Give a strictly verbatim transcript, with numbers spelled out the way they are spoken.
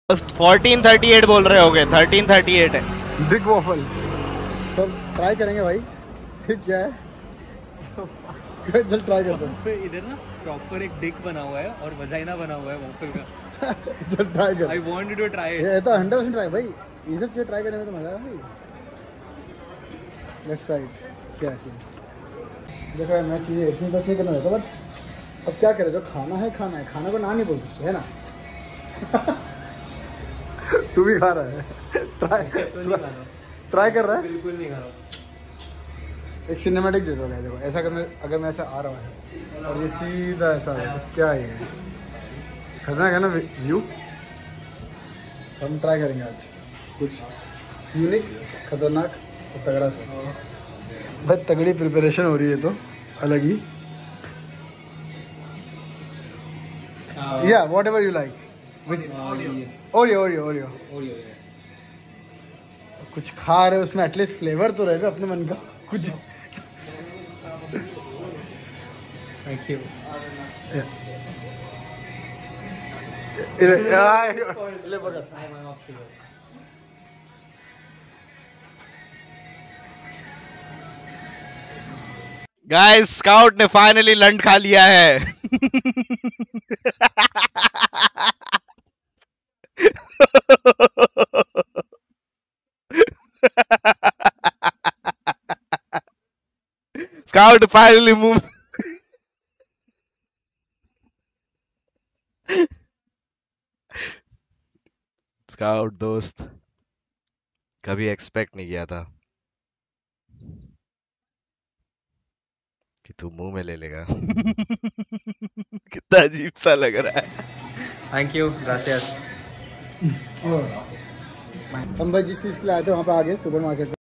Fourteen thirty eight बोल रहे होगे, थर्टीन थर्टी एट है बिग वॉफल। तो ट्राई करेंगे भाई, क्या है? चल ट्राई करते हैं। इधर ना प्रॉपर एक डिक बना हुआ है और वजाइना बना हुआ है वॉफल का। चल ट्राई कर। I want you to try it. ये तो हंड्रेड परसेंट ट्राई भाई, ये सब चीज़ ट्राई करने में तो मजा आएगा भाई। Let's try it. क्या है? देखो यार, मैं चीज़ें इतनी बस नहीं करना चाहता, बट अब क्या करें, जो खाना है खाना है, खाना को ना नहीं बोल सकते है ना। तू भी खा रहा है? ट्राई ट्राई कर रहा है? बिल्कुल नहीं खा रहा। एक सिनेमैटिक दे दो भाई, देखो ऐसा अगर मैं अगर मैं ऐसा आ रहा है और ये सीधा ऐसा है, तो क्या है ये? खतरनाक है ना व्यू। हम ट्राई करेंगे आज कुछ यूनिक, खतरनाक और तगड़ा सा। भाई तगड़ी प्रिपरेशन हो रही है तो अलग ही। या whatever you like, which Oreo Oreo Oreo कुछ खा रहे हो उसमें एटलीस्ट फ्लेवर तो रहेगा अपने मन का कुछ। Thank you. ले पकड़। गाइस, स्काउट ने फाइनली लंच खा लिया है। Scout finally move. स्काउट दोस्त, कभी एक्सपेक्ट नहीं किया था कि तू मुंह में ले लेगा। कितना अजीब सा लग रहा है। थैंक यू, ग्रासियस। हम भाई जिस चीज़ के लिए आए थे वहाँ पे आ गए, सुपर मार्केट।